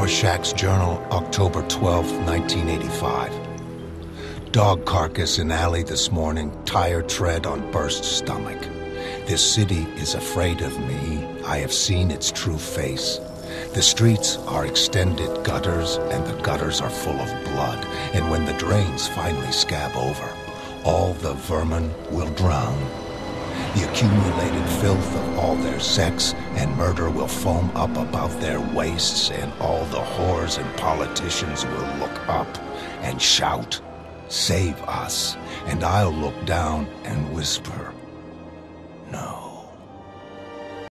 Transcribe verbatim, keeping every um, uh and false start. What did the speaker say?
Rorschach's journal, October twelfth, nineteen eighty-five. Dog carcass in alley this morning, tired tread on burst stomach. This city is afraid of me. I have seen its true face. The streets are extended gutters, and the gutters are full of blood. And when the drains finally scab over, all the vermin will drown. The accumulated filth of all their sex and murder will foam up about their waists, and all the whores and politicians will look up and shout, "Save us," and I'll look down and whisper,